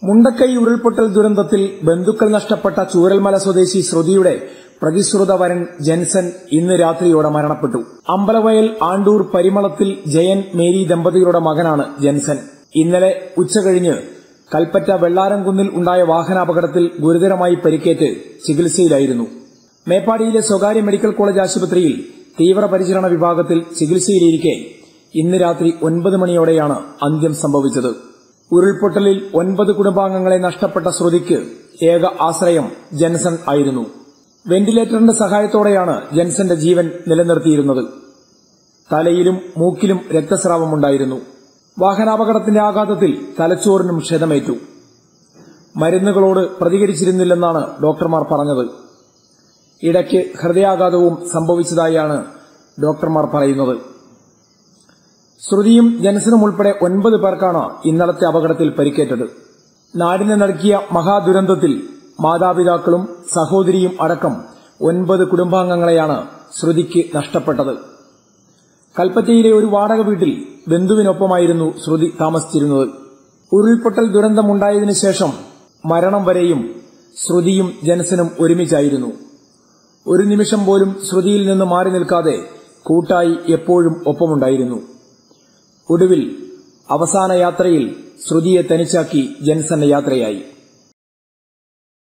മുണ്ടക്കൈ ഉരുൾപൊട്ടൽ ദുരന്തത്തിൽ ബന്ധുക്കൾ നഷ്ടപ്പെട്ട ചൂരൽമല സ്വദേശി ശ്രുതിയുടെ പ്രതിശ്രുത വരൻ ജെൻസൺ ഇന്ന് രാത്രിയോടെ മരണപ്പെട്ടു. അമ്പലവയൽ ആണ്ടൂർ പരിമളത്തിൽ ജയൻ മേരി ദമ്പതികളുടെ മകനാണ് ജെൻസൺ. ഇന്നലെ ഉച്ചകഴിഞ്ഞ് കൽപ്പറ്റ വെള്ളാരംകുന്നിൽ ഉണ്ടായ വാഹനാപകടത്തിൽ ഗുരുതരമായി പരിക്കേറ്റ് ചികിത്സയിലായിരുന്നു. മേപ്പാടിയിലെ സ്വകാര്യ മെഡിക്കൽ കോളേജ് ആശുപത്രിയിൽ തീവ്രപരിചരണ വിഭാഗത്തിൽ ചികിത്സയിലിരിക്കെ ഇന്ന് രാത്രി 9 മണിയോടെയാണ് അന്ത്യം സംഭവിച്ചത്. ഉരുൾപൊട്ടലിൽ 9 കുടുംബാംഗങ്ങളെ നഷ്ടപ്പെട്ട ശ്രുതിക്ക് ഏക ആശ്രയം ജെൻസൺ ആയിരുന്നു. വെന്റിലേറ്ററിന്റെ സഹായത്തോടെയാണ് ജെൻസന്റെ ജീവൻ നിലനിർത്തിയിരുന്നത്. തലയിലും മൂക്കിലും രക്തസ്രാവമുണ്ടായിരുന്നു. വാഹനാപകടത്തിന്റെ ആഘാതത്തിൽ തലച്ചോറിനും ക്ഷതമേറ്റു. മരുന്നുകളോട് പ്രതികരിച്ചിരുന്നില്ലെന്നാണ് ഡോക്ടർമാർ പറഞ്ഞത്. ഇടയ്ക്ക് ഹൃദയാഘാതവും സംഭവിച്ചതായാണ് ഡോക്ടർമാർ പറയുന്നത്. ശ്രുതിയും ജെൻസനും ഉൾപ്പെടെ 9 പേർക്കാണ് ഇന്നലത്തെ അപകടത്തിൽ പരിക്കേറ്റത്. നാടിനെ നടുക്കിയ മഹാദുരന്തത്തിൽ മാതാപിതാക്കളും സഹോദരിയും അടക്കം 9 കുടുംബാംഗങ്ങളെയാണ് ശ്രുതിക്ക് നഷ്ടപ്പെട്ടത്. കൽപ്പറ്റയിലെ ഒരു വാടക വീട്ടിൽ ബന്ധുവിനൊപ്പമായിരുന്നു ശ്രുതി താമസിച്ചിരുന്നത്. ഉരുൾപൊട്ടൽ ദുരന്തമുണ്ടായതിനു ശേഷം മരണം വരെയും ശ്രുതിയും ജെൻസനും ഒരുമിച്ചായിരുന്നു. ഒരു നിമിഷം പോലും ശ്രുതിയിൽ നിന്ന് മാറി നിൽക്കാതെ കൂട്ടായി എപ്പോഴും ഒപ്പമുണ്ടായിരുന്നു. ഒടുവിൽ അവസാന യാത്രയിൽ ശ്രുതിയെ തനിച്ചാക്കി ജെൻസന്റെ യാത്രയായി.